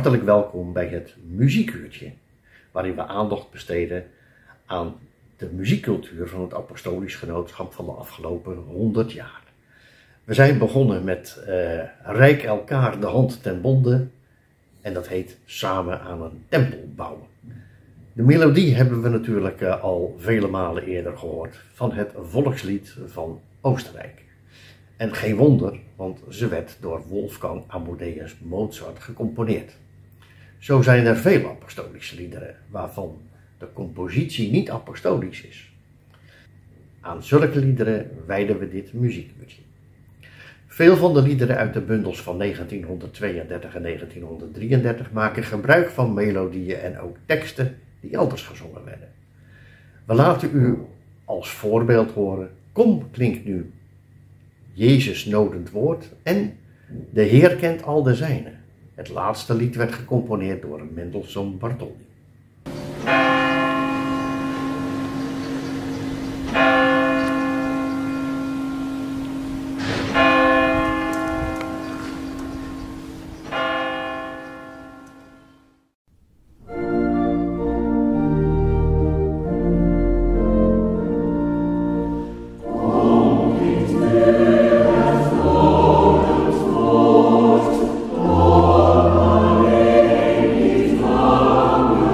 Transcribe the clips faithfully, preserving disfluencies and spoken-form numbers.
Hartelijk welkom bij het Muziekuurtje, waarin we aandacht besteden aan de muziekcultuur van het Apostolisch Genootschap van de afgelopen honderd jaar. We zijn begonnen met uh, Reik elkaar de hand ten bonde en dat heet Samen aan een tempel bouwen. De melodie hebben we natuurlijk uh, al vele malen eerder gehoord van het volkslied van Oostenrijk. En geen wonder, want ze werd door Wolfgang Amadeus Mozart gecomponeerd. Zo zijn er vele apostolische liederen waarvan de compositie niet apostolisch is. Aan zulke liederen wijden we dit muziekuurtje. Veel van de liederen uit de bundels van negentienhonderdtweeëndertig en negentienhonderddrieëndertig maken gebruik van melodieën en ook teksten die elders gezongen werden. We laten u als voorbeeld horen: Kom klinkt nu Jezus nodend woord en De Heer kent al de zijnen. Het laatste lied werd gecomponeerd door Mendelssohn Bartholdy. Oh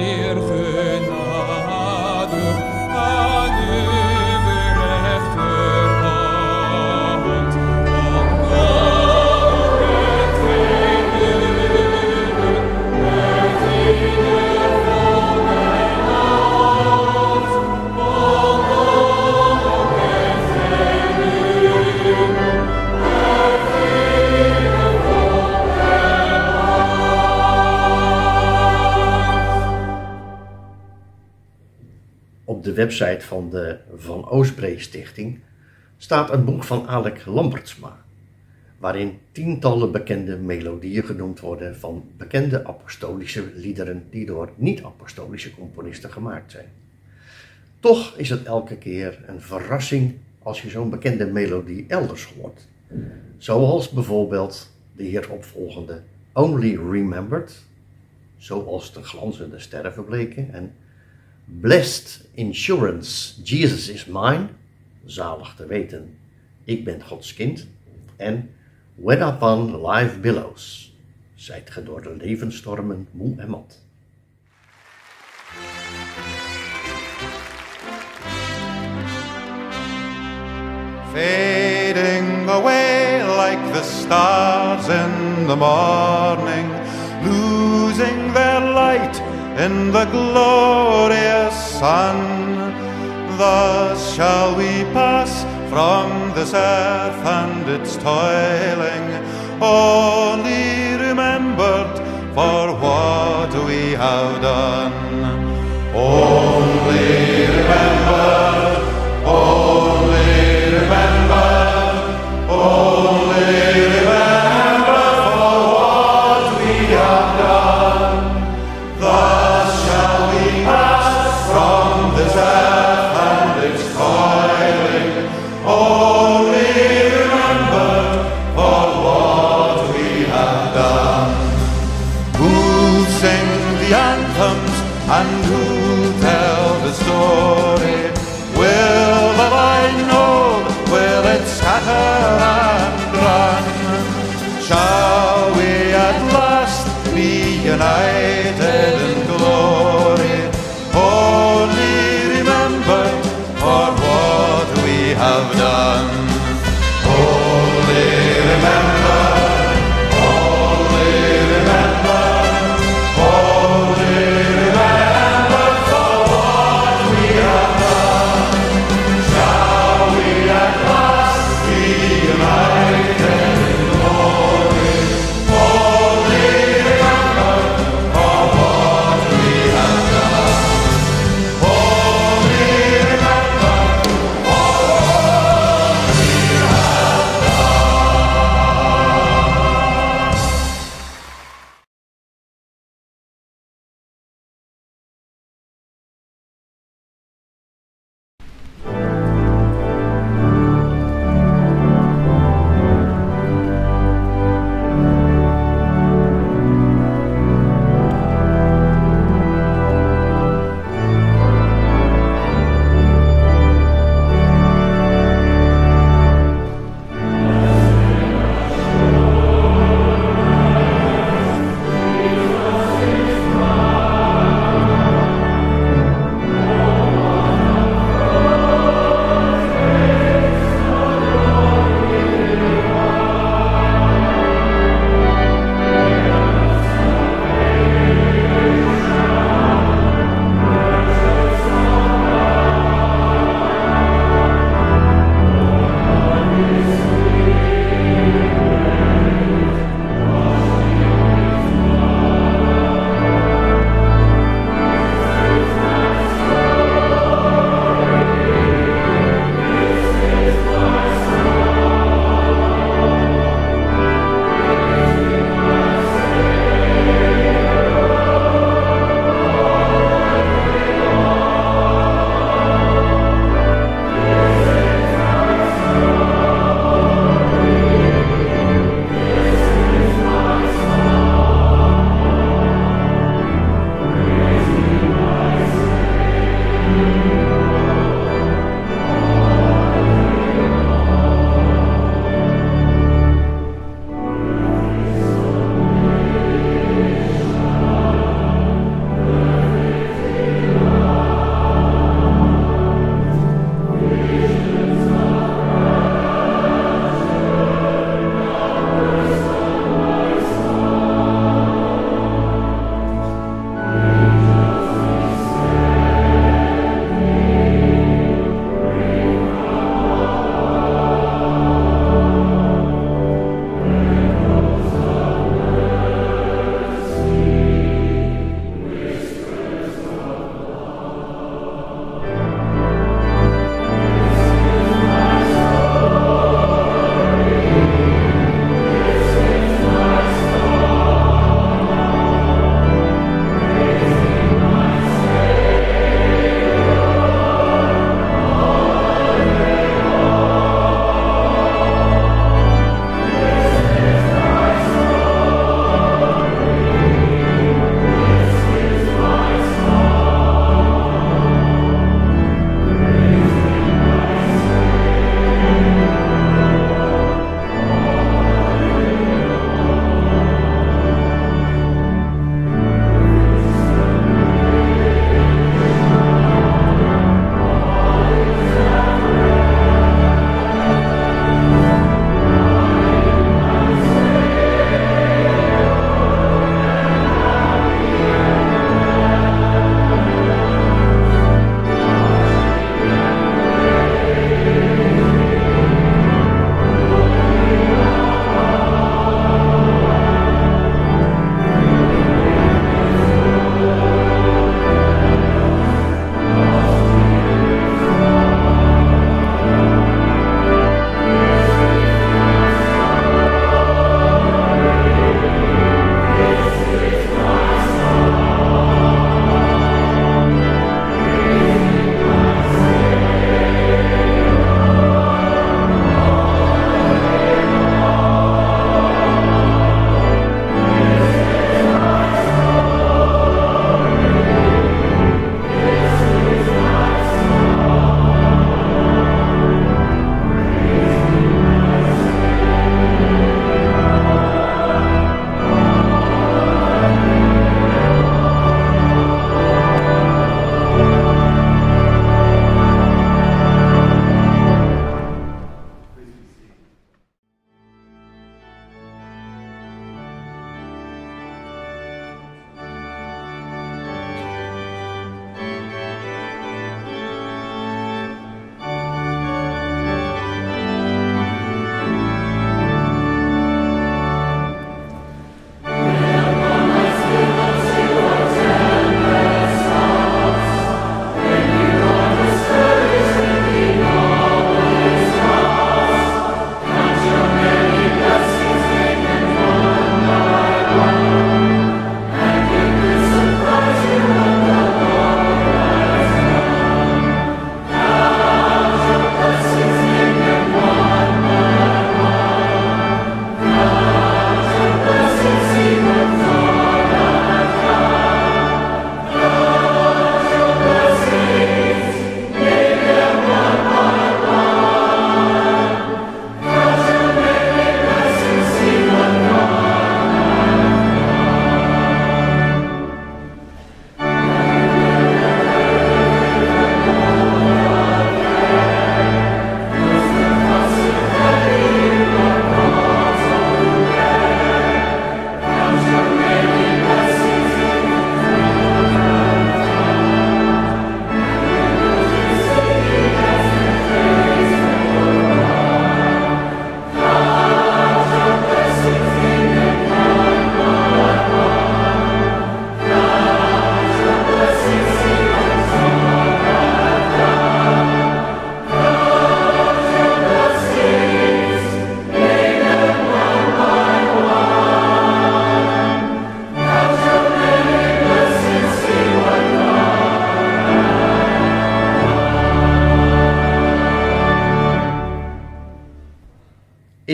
Heer genadig aan uw rechterhand. Opdat het vernieuwen, met ieder volk en land. Opdat het vernieuwen, met ieder volk en Op de website van de Van Oostbree Stichting staat een boek van Alec Lambertsma, waarin tientallen bekende melodieën genoemd worden van bekende apostolische liederen die door niet-apostolische componisten gemaakt zijn. Toch is het elke keer een verrassing als je zo'n bekende melodie elders hoort. Zoals bijvoorbeeld de hieropvolgende Only Remembered, zoals de glanzende sterren verbleken, en Blessed Insurance, Jesus is Mine, zalig te weten, ik ben Gods kind, en When Upon Life Billows, zijt ge door de levensstormen moe en mat. Fading away like the stars in the morning, losing their light in the glorious sun. Thus shall we pass from this earth and its toiling, only remembered for what we have done. Only remembered, only remembered, only remembered for what we have done. Thus shall we pass from this earth and its toiling, only remembered for what we have done. Who'll sing the anthems and who'll tell the story? Will the vine know, will it scatter and run? Shall we at last be united in glory, only remember for what we have done? Only remember, only remember, only remember for what we have done.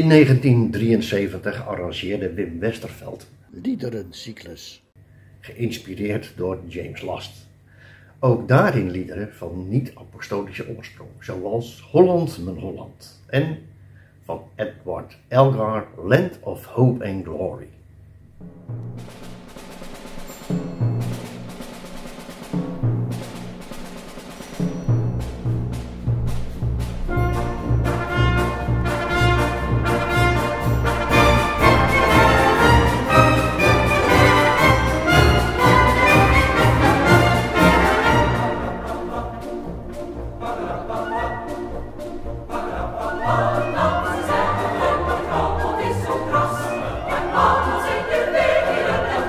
In negentien drieënzeventig arrangeerde Wim Westerveld liederencyclus, geïnspireerd door James Last. Ook daarin liederen van niet-apostolische oorsprong, zoals Holland mijn Holland en van Edward Elgar, Land of Hope and Glory. Holland is zo kras, maar altijd de weg in het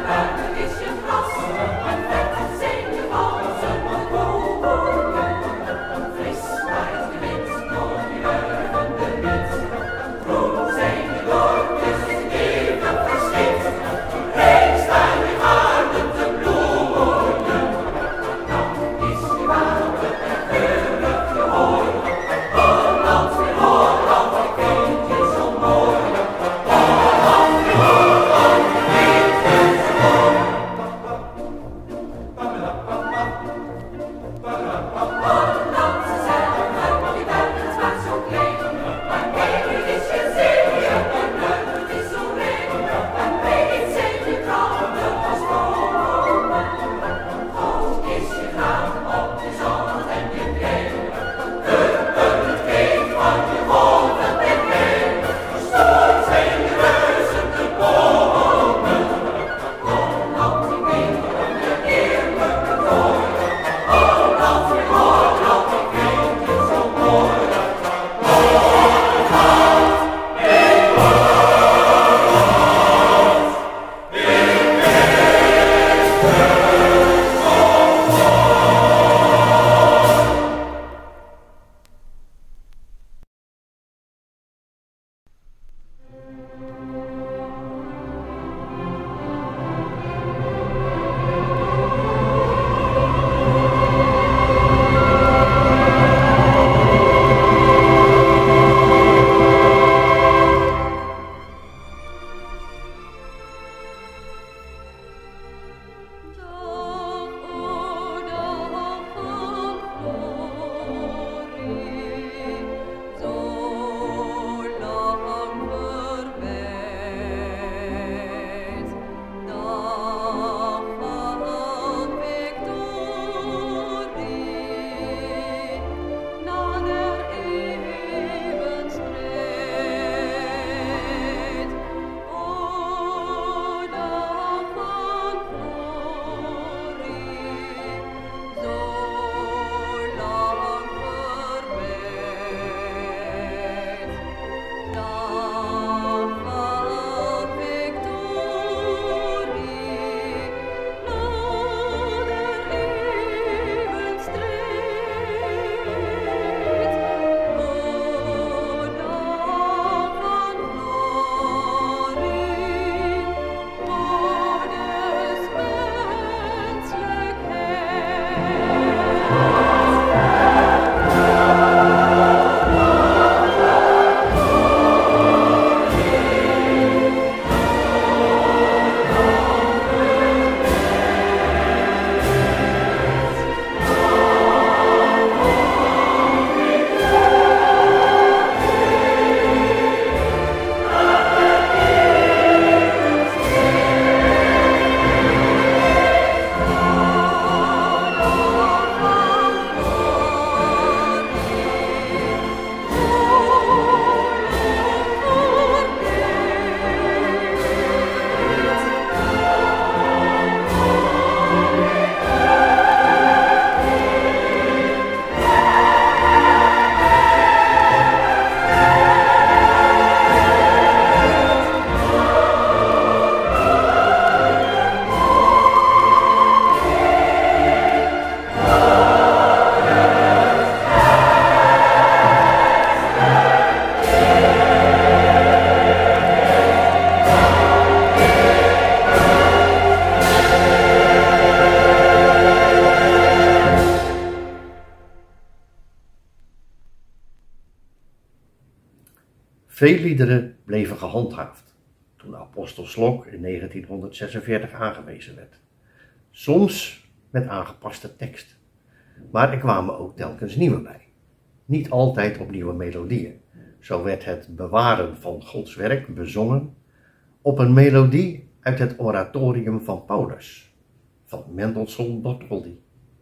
Veel liederen bleven gehandhaafd toen Apostel Slok in negentienhonderdzesenveertig aangewezen werd. Soms met aangepaste tekst, maar er kwamen ook telkens nieuwe bij. Niet altijd op nieuwe melodieën. Zo werd het bewaren van Gods werk bezongen op een melodie uit het oratorium van Paulus, van Mendelssohn Bartholdy.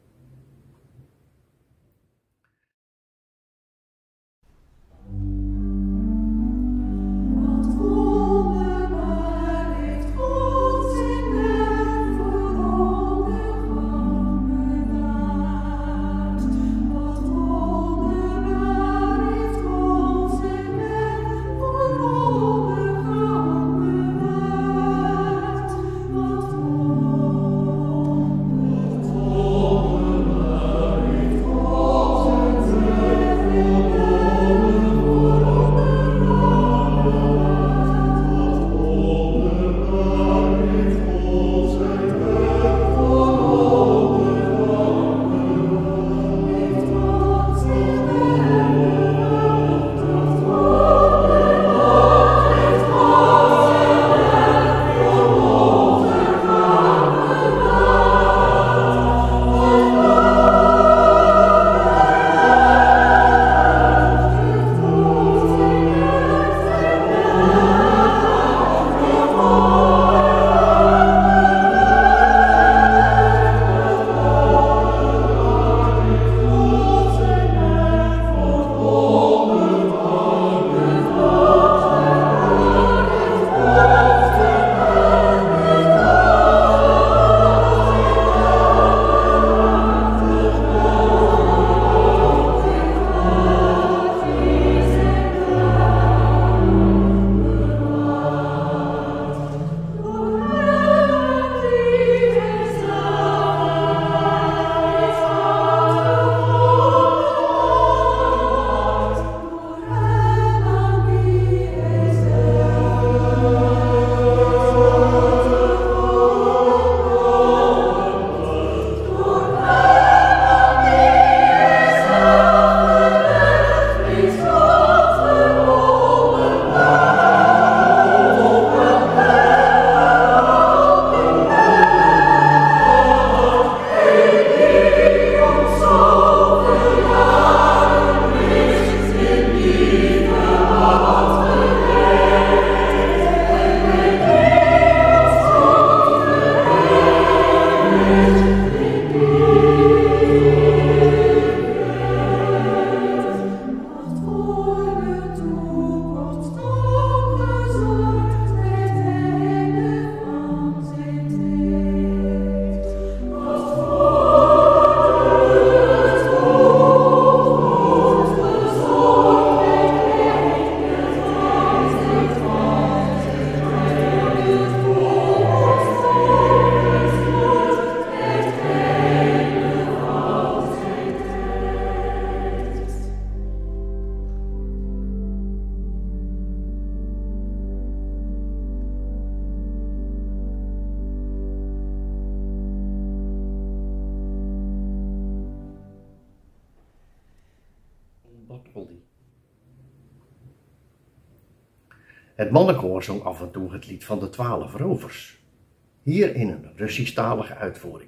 Het mannenkoor zong af en toe het lied van de twaalf rovers, hier in een Russisch-talige uitvoering.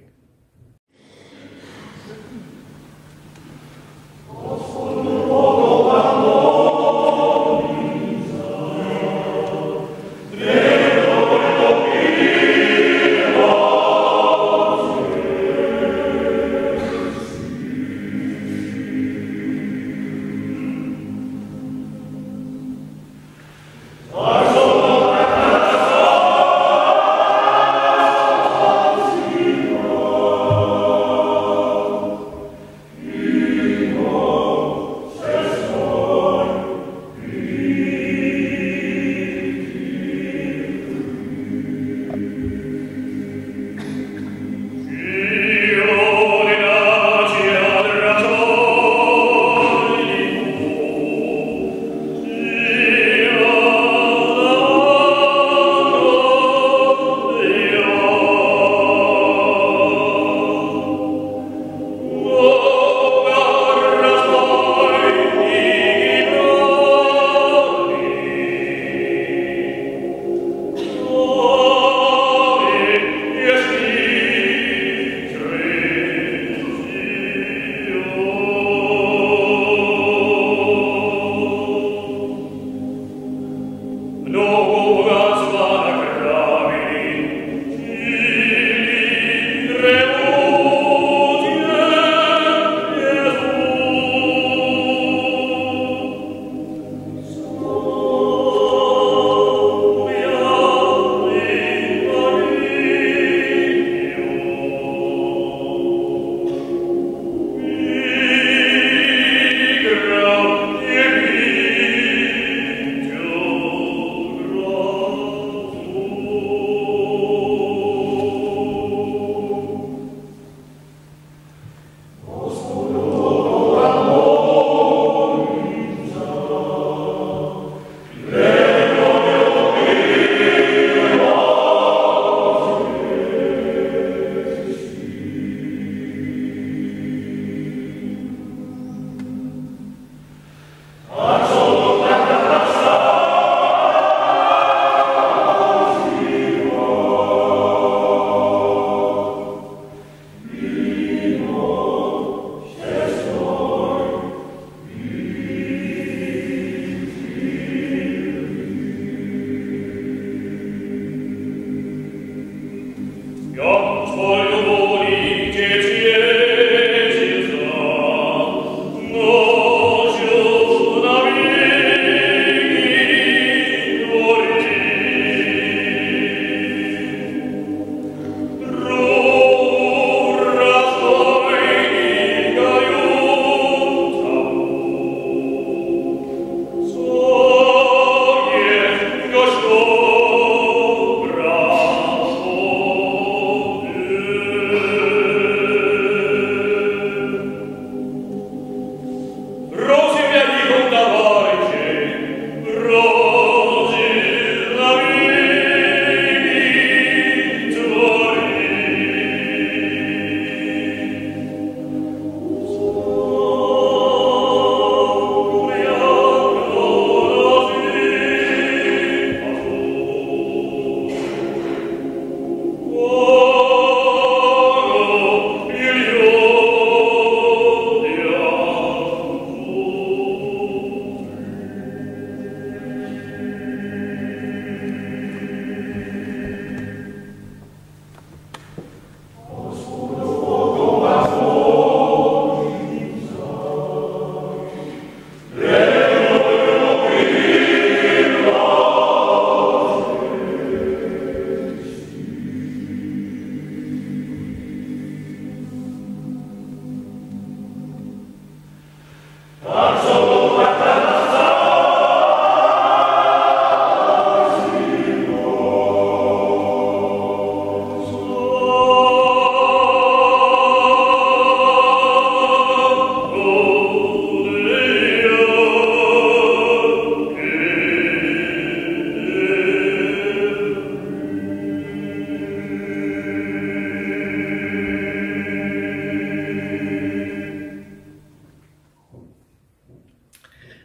Oh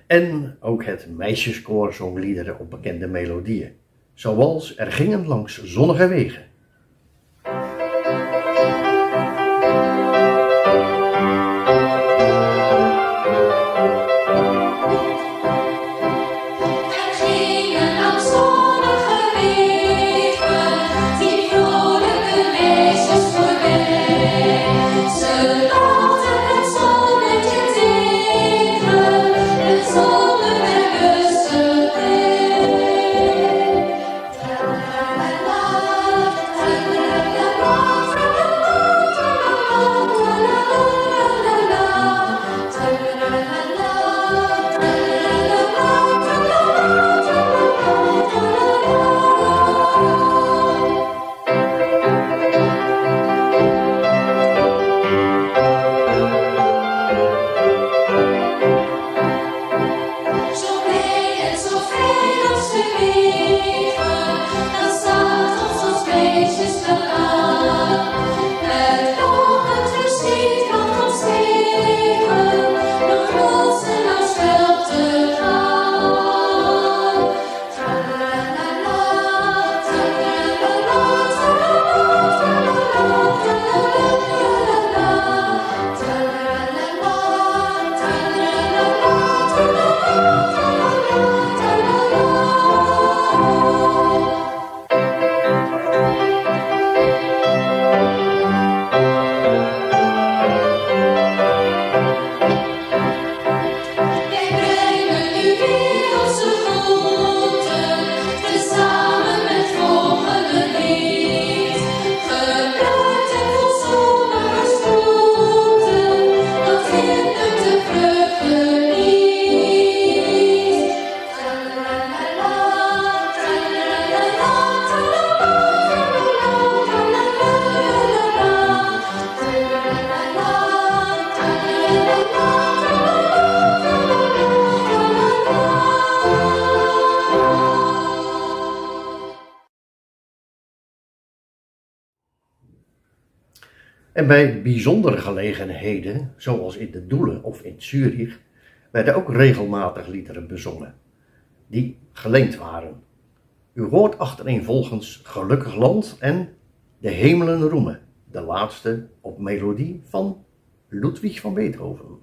En ook het meisjeskoor zong liederen op bekende melodieën, zoals Er gingen langs zonnige wegen. En bij bijzondere gelegenheden, zoals in de Doelen of in Zurich, werden ook regelmatig liederen bezongen, die geleend waren. U hoort achtereenvolgens Gelukkig Land en De Hemelen Roemen, de laatste op melodie van Ludwig van Beethoven.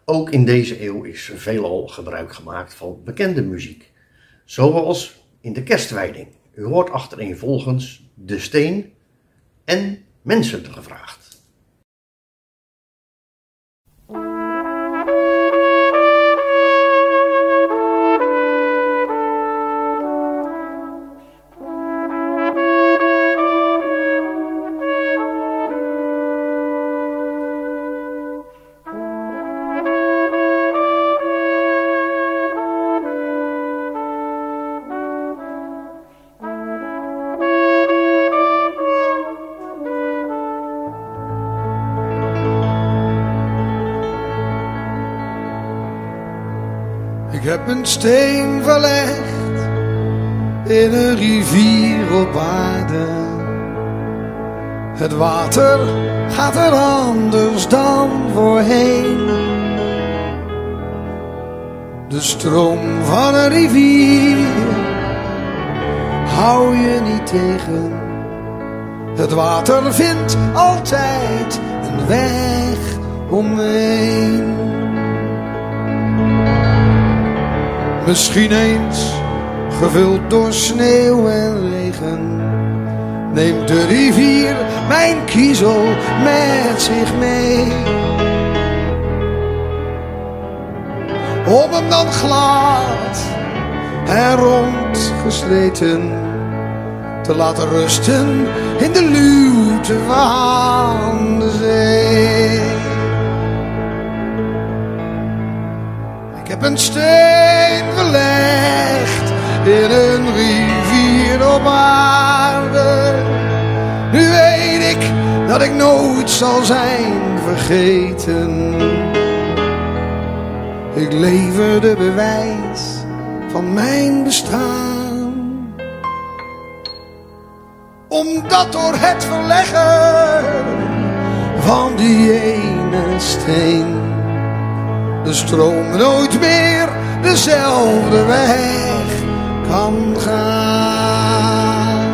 Ook in deze eeuw is veelal gebruik gemaakt van bekende muziek, zoals in de kerstwijding. U hoort achtereenvolgens De Steen en Mensen gevraagd. Ik heb een steen verlegd in een rivier op aarde. Het water gaat er anders dan voorheen. De stroom van een rivier hou je niet tegen. Het water vindt altijd een weg omheen. Misschien eens gevuld door sneeuw en regen, neemt de rivier mijn kiezel met zich mee. Om hem dan glad en rond gesleten te laten rusten in de luwte van de zee. Ik heb een steen verlegd in een rivier op aarde. Nu weet ik dat ik nooit zal zijn vergeten. Ik lever de bewijs van mijn bestaan. Omdat door het verleggen van die ene steen de stroom nooit meer dezelfde weg kan gaan.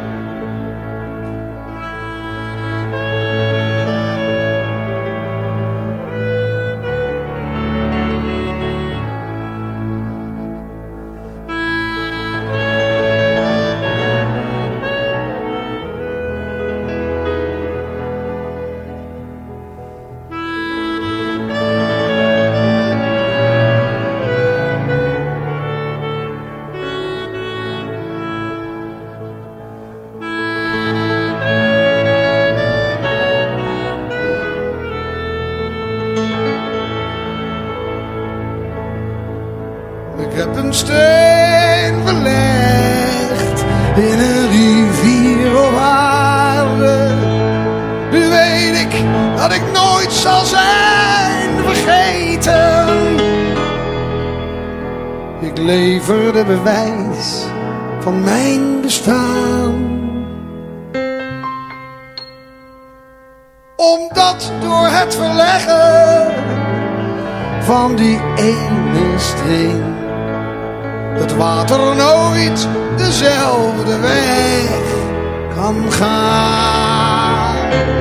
Ik heb een steen verlegd in een rivier op aarde. Nu weet ik dat ik nooit zal zijn vergeten. Ik lever de bewijs van mijn bestaan. Omdat door het verleggen van die ene steen het water nooit dezelfde weg kan gaan.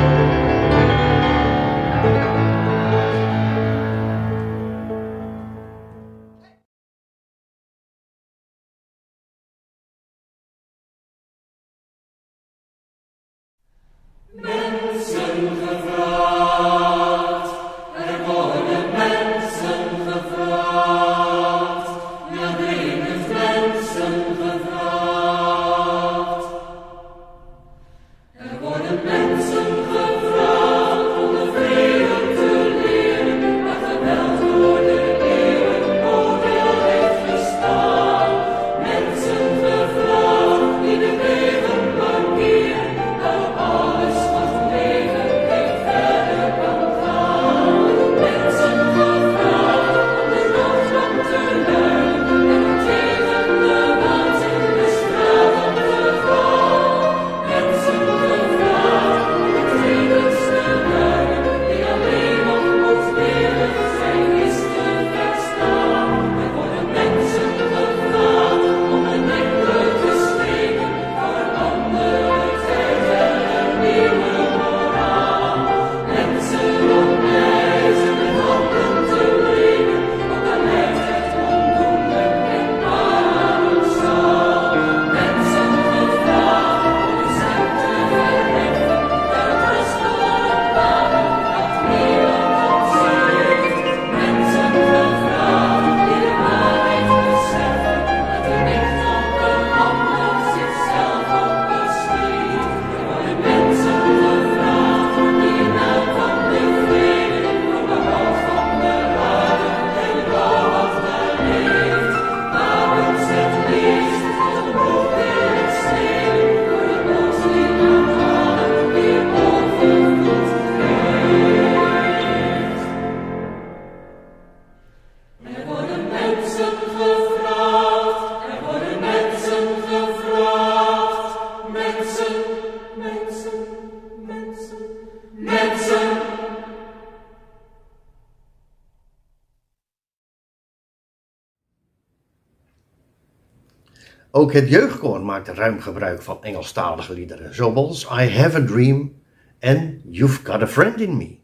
Mensen gevraagd, er worden mensen gevraagd, ja dringend mensen gevraagd. Er worden mensen gevraagd. Ook het jeugdkoor maakte ruim gebruik van Engelstalige liederen, zoals I Have a Dream en You've Got a Friend in Me.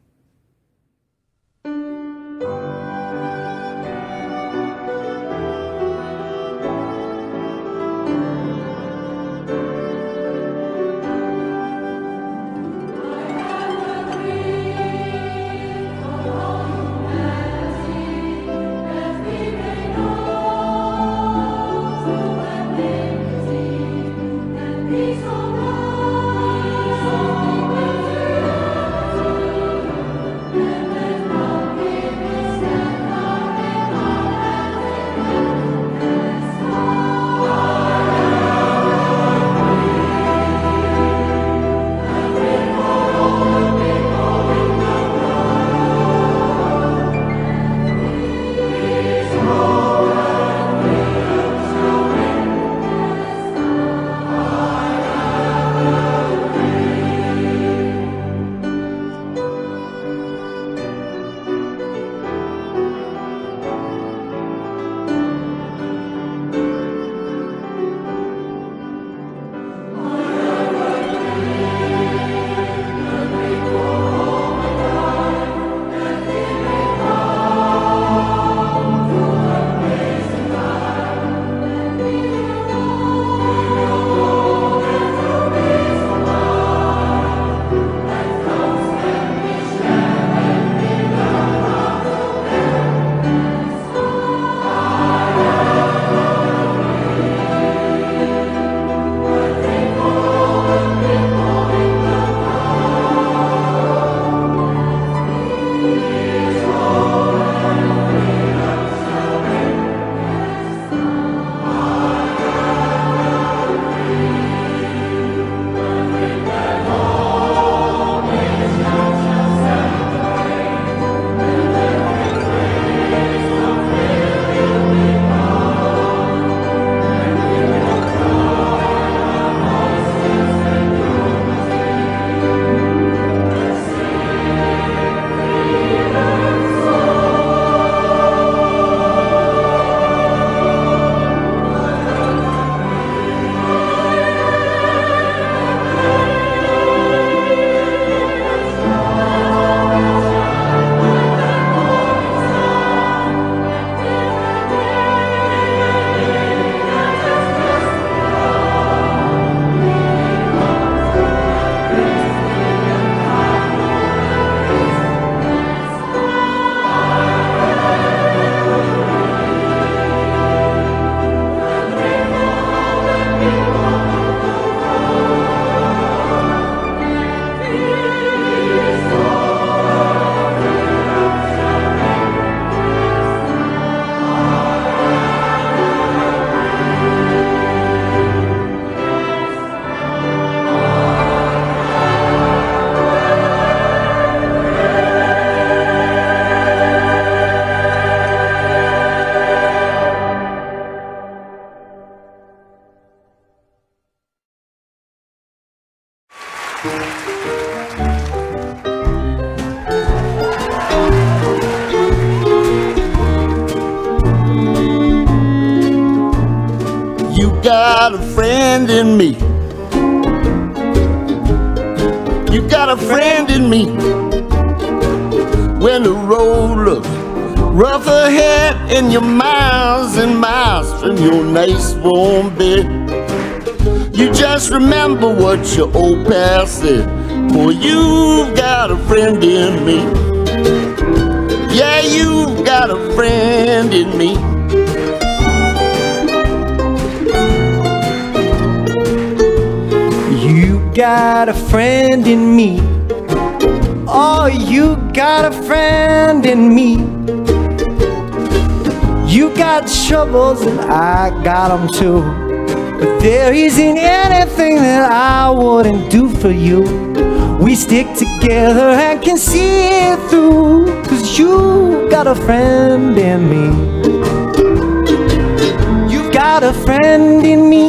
You got a friend in me. You got a friend in me. When the road looks rough ahead and you're miles and miles from your nice warm bed, you just remember what your old past said. Boy, you've got a friend in me. Yeah, you've got a friend in me. You got a friend in me. Oh, you got a friend in me. You got troubles and I got them too, but there isn't anything that I wouldn't do for you. We stick together and can see it through, 'cause you got a friend in me. You got a friend in me.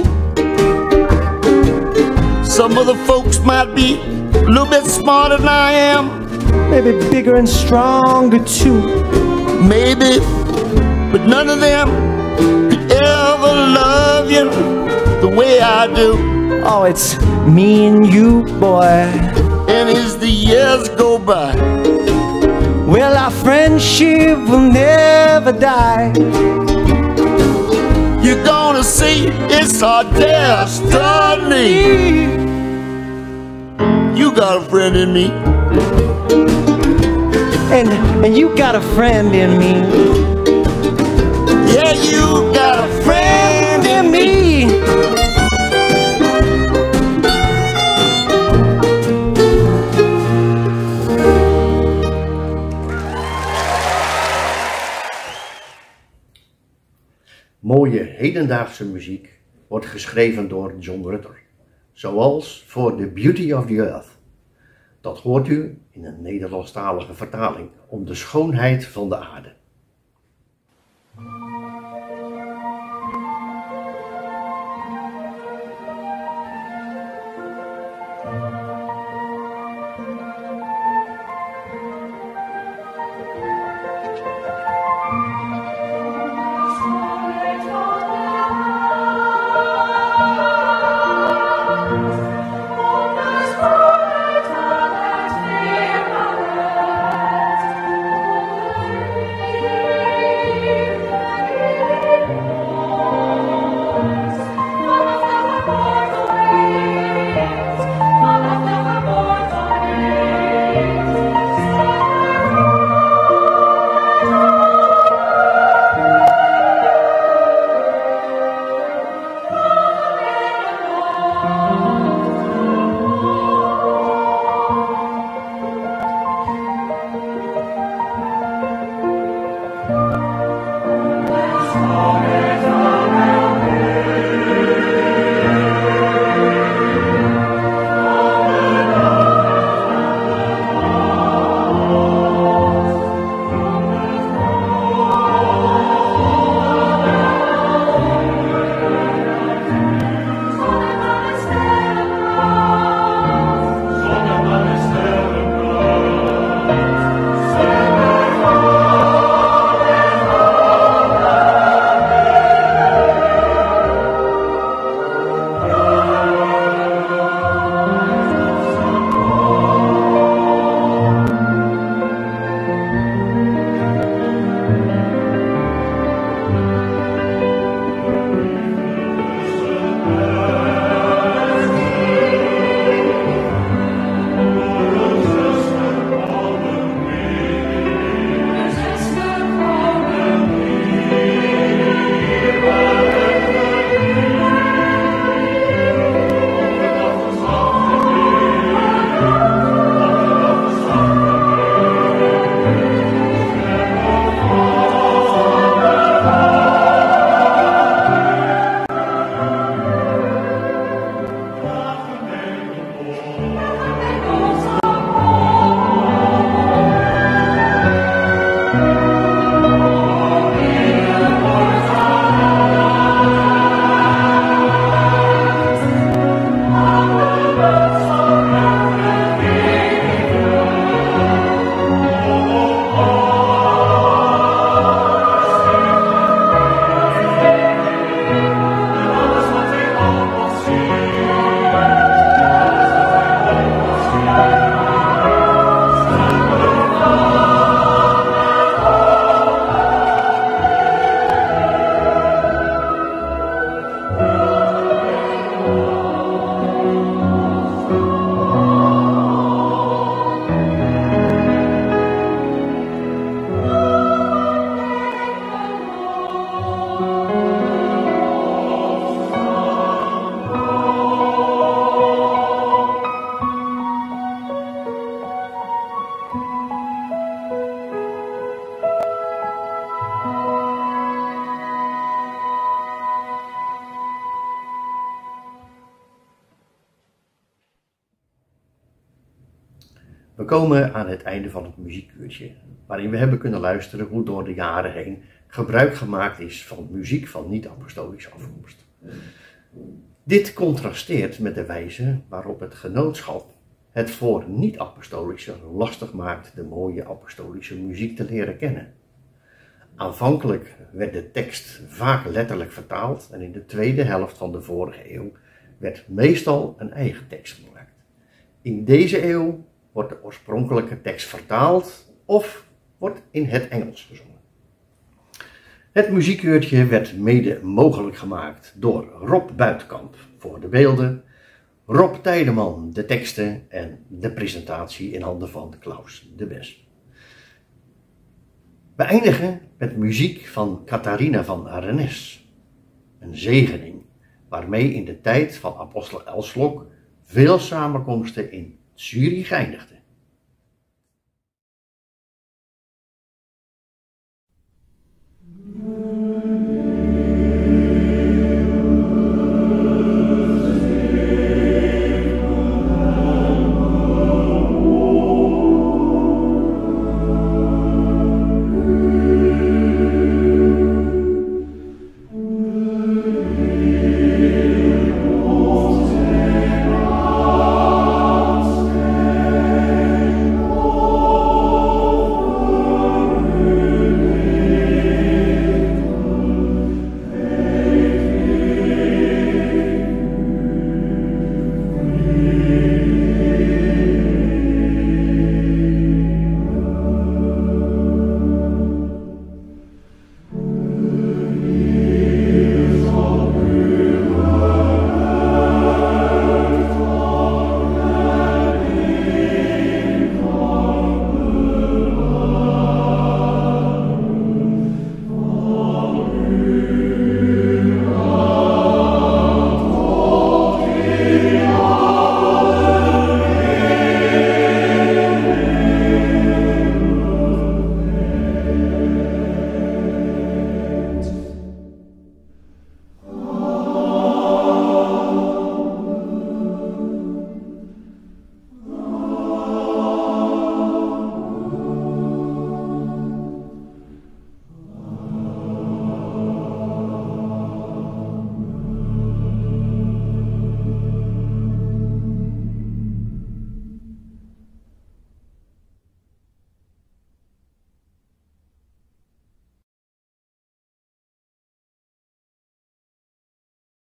Some of the folks might be a little bit smarter than I am, Maybe bigger and stronger too. maybe, but none of them could ever gonna love you the way I do. Oh, it's me and you, boy. And as the years go by, well, our friendship will never die. you're gonna see it's our destiny. You got a friend in me. And, and you got a friend in me. Yeah, you got a friend in me. Mooie hedendaagse muziek wordt geschreven door John Rutter, zoals voor The Beauty of the Earth. Dat hoort u in een Nederlandstalige vertaling om de schoonheid van de aarde. We komen aan het einde van het muziekuurtje, waarin we hebben kunnen luisteren hoe door de jaren heen gebruik gemaakt is van muziek van niet-apostolische afkomst. Dit contrasteert met de wijze waarop het genootschap het voor niet-apostolische lastig maakt de mooie apostolische muziek te leren kennen. Aanvankelijk werd de tekst vaak letterlijk vertaald en in de tweede helft van de vorige eeuw werd meestal een eigen tekst gemaakt. In deze eeuw wordt de oorspronkelijke tekst vertaald of wordt in het Engels gezongen. Het muziekuurtje werd mede mogelijk gemaakt door Rob Buitenkamp voor de beelden, Rob Tijdeman de teksten en de presentatie in handen van Klaus de Bes. We eindigen met muziek van Catharina van Rennes, een zegening waarmee in de tijd van apostel Elslok veel samenkomsten in Zurich eindigden.